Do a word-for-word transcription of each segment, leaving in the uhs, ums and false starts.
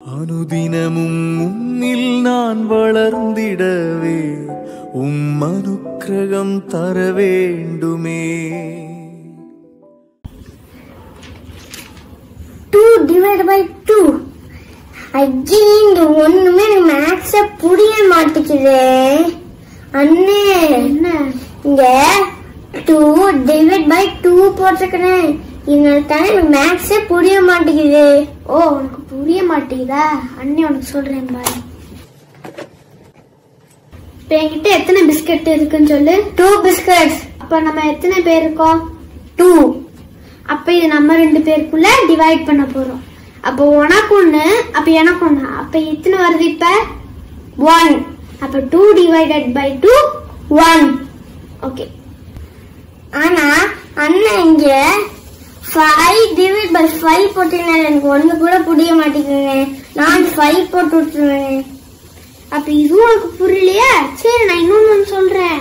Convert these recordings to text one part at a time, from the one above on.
அனுதினமும் உன்னில் நான் வளர்ந்திடவே உம் அனுக்கிரகம் தர வேண்டுமே. two divided by two. Again, இந்த ஒண்ணுமே மேக்ஸ புரிய மாட்டேங்குது. அண்ணே என்ன இங்க two divided by two போட்டிருக்கேன். இதனால மேக்ஸே புரிய மாட்டேங்குது. ஓ, உனக்கு புரிய மாட்டேங்குதா? அண்ணே உனக்கு சொல்றேன் பாரு. இப்ப என்கிட்ட எத்தனை பிஸ்கட் இருக்குன்னு சொல்லு. Two biscuits. அப்ப நம்ம எத்தனை பேர் இருக்கோம்? டூ. அப்ப இது நம்ம ரெண்டு பேருக்குள்ள டிவைட் பண்ண போறோம். அப்போ உனக்கு ஒண்ணு, அப்ப எனக்கு ஒண்ணு. அப்ப எத்தனை வருது இப்ப? ஒன். அப்ப two divided by two one. Okay. ஆனா அண்ணன் இங்க ஃபைவ் டிவைட் பை ஃபைவ் போட்டீங்கன்னா எனக்கு ஒண்ணு கூட புரிய மாட்டேங்குது. நான் ஃபைவ் போட்டு விட்டுருவேன். அப்ப இதுவும் உனக்கு புரியலையா? சரி, நான் இன்னொன்னு சொல்றேன்.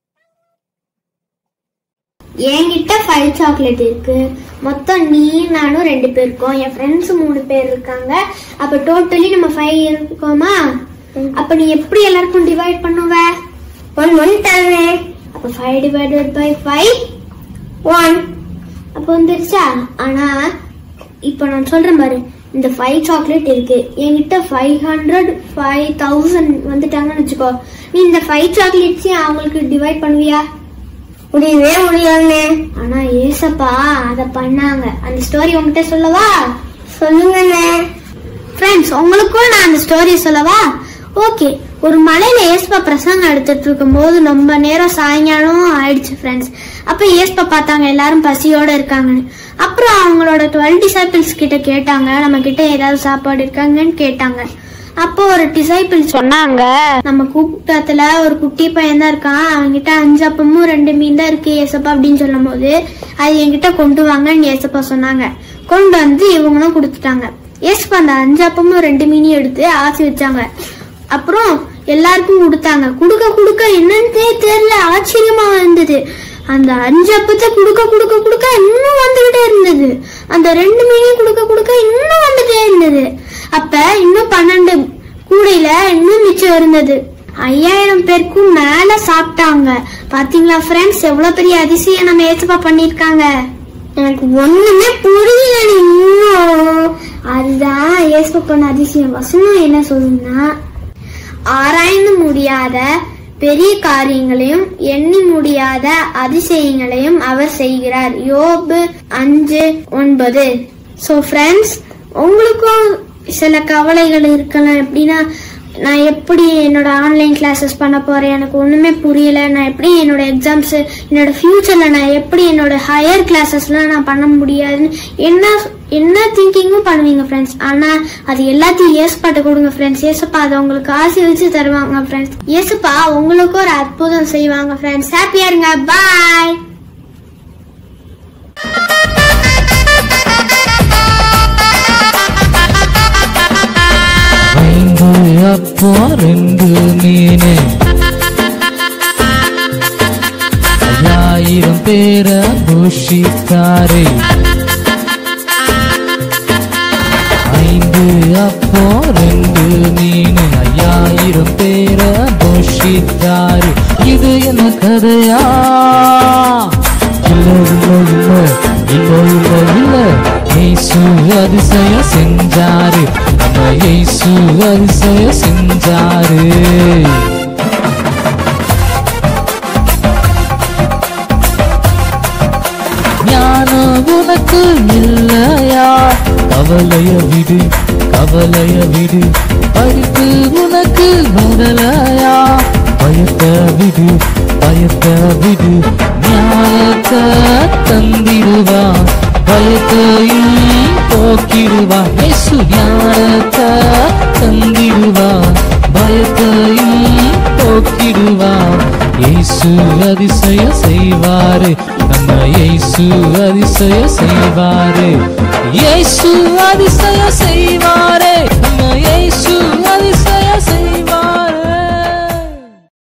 என்கிட்ட ஃபைவ் சாக்லேட் இருக்கு. மொத்தம் நீ நானும் ரெண்டு பேர் இருக்கோம். என் ஃப்ரெண்ட்ஸ் மூணு பேர் இருக்காங்க. அப்ப டோட்டலி நம்ம ஃபைவ் இருக்கோமா? அப்ப நீ எப்படி எல்லாருக்கும் டிவைட் பண்ணுவ? ஒன் ஒன் தருவேன். அப்ப five divided by five one. அப்ப வந்துருச்சா? ஆனா இப்ப நான் சொல்றேன் பாரு, இந்த ஃபைவ் சாக்லேட் இருக்கு. என்கிட்ட ஃபைவ் ஹண்ட்ரட் ஃபைவ் தௌசண்ட் வந்துட்டாங்கன்னு வச்சுக்கோ. நீ இந்த ஃபைவ் சாக்லேட்ஸையும் அவங்களுக்கு டிவைட் பண்ணுவியா? முடியவே முடியாது. ஆனா ஏசப்பா அத பண்ணாங்க. அந்த ஸ்டோரி உங்ககிட்ட சொல்லவா? சொல்லுங்க ஃப்ரெண்ட்ஸ். உங்களுக்கும் நான் அந்த ஸ்டோரி சொல்லவா? ஓகே. ஒரு மலையில ஏசப்பா பிரசங்கம் எடுத்துட்டு இருக்கும் போது ரொம்ப நேரம் சாயங்காலம் ஆயிடுச்சு ஃப்ரெண்ட்ஸ். அப்ப ஏசப்பா பார்த்தாங்க எல்லாரும் பசியோட இருக்காங்கன்னு. அப்புறம் அவங்களோட டுவெல் டிசைபிள்ஸ் கிட்ட கேட்டாங்க, நம்ம கிட்ட ஏதாவது சாப்பாடு இருக்காங்கன்னு கேட்டாங்க. அப்போ ஒரு டிசைபிள் சொன்னாங்க, நம்ம கூட்டத்துல ஒரு குட்டி பையன் தான் இருக்கான், அவன்கிட்ட அஞ்சு அப்பமும் ரெண்டு மீன் தான் இருக்கு ஏசப்பா அப்படின்னு சொல்லும் போது அது என்கிட்ட கொண்டு வாங்கன்னு ஏசப்பா சொன்னாங்க. கொண்டு வந்து இவங்களும் கொடுத்துட்டாங்க. ஏசப்பா அந்த அஞ்சு அப்பமும் ரெண்டு மீனையும் எடுத்து ஆசி வச்சாங்க. அப்புறம் எல்லாருக்கும் கொடுத்தாங்க. குடுக்க குடுக்க என்னன்னு தெரியல, ஆச்சரியமா இருந்தது. அந்த அஞ்சு அப்பத்தை குடுக்க குடுக்க குடுக்க இன்னும் வந்துகிட்டே இருந்தது. அந்த ரெண்டு மீனையும் குடுக்க குடுக்க இன்னும் வந்துட்டே இருந்தது. அப்ப இன்னும் பன்னெண்டு கூடையில இன்னும் மிச்சம் இருந்தது. ஐயாயிரம் பேருக்கும் மேல சாப்பிட்டாங்க. பாத்தீங்களா ஃப்ரெண்ட்ஸ், எவ்வளவு பெரிய அதிசயம் நம்ம ஏசப்பா பண்ணிருக்காங்க. எனக்கு ஒண்ணுமே புரியல இன்னும். அதுதான் ஏசப்பா பண்ண அதிசயம். வசனம் என்ன சொல்லுன்னா, ஆராய்ந்து முடியாத பெரிய காரியங்களையும் எண்ணி முடியாத அதிசயங்களையும் அவர் செய்கிறார். யோபு அஞ்சு ஒன்பது. சோ ஃப்ரெண்ட்ஸ், உங்களுக்கும் சில கவலைகள் இருக்கலாம். எப்படின்னா, நான் எப்படி என்னோட ஆன்லைன் கிளாஸஸ் பண்ண போறேன், எனக்கு ஒண்ணுமே புரியல, நான் எப்படி என்னோட எக்ஸாம்ஸ், என்னோட ஃபியூச்சர்ல நான் எப்படி என்னோட ஹையர் கிளாஸஸ்லாம் நான் பண்ண முடியாதுன்னு என்ன என்ன திங்கிங்கும் பண்ணுவீங்க ஃப்ரெண்ட்ஸ். ஆனா அது எல்லாத்தையும் ஏசப்பாட்ட கொடுங்க ஃப்ரெண்ட்ஸ். ஏசப்பா அதை உங்களுக்கு ஆசீர்வதிச்சு தருவாங்க ஃப்ரெண்ட்ஸ். ஏசப்பா உங்களுக்கு ஒரு அற்புதம் செய்வாங்க ஃப்ரெண்ட்ஸ். ஹாப்பியா இருங்க. பாய். அப்போ ரெண்டு மீனு ஐயாயிரம் பேர புஷித்தாரே. ஐந்து அப்போ ரெண்டு மீனு ஐயாயிரம் பேர புஷித்தாரே. இது என்ன கதையா? இல்ல இல்ல இல்ல இல்ல இல்ல இல்ல இயேசு அதிசயம் செஞ்சாரு. நம்ம இயேசு அதிசயம் செஞ்சாரு. ஞானம் உனக்கு இல்லையா? கவலைய விடு, கவலைய விடு. படிப்பு உனக்கு வரலையா? பயத்தை விடு, பயத்தை விடு. ஞானத்தை தந்திடுவா, பயத்தையும் போக்கிடுவா. இயேசு ஞானத்தை தந்திடுவா, பயத்தையும் போக்கிடுவா. இயேசு அதிசயம் செய்வாரு. நம்ம இயேசு அதிசயம் செய்வாரு. இயேசு அதிசயம் செய்வாரு. நம்ம இயேசு அதிசயம்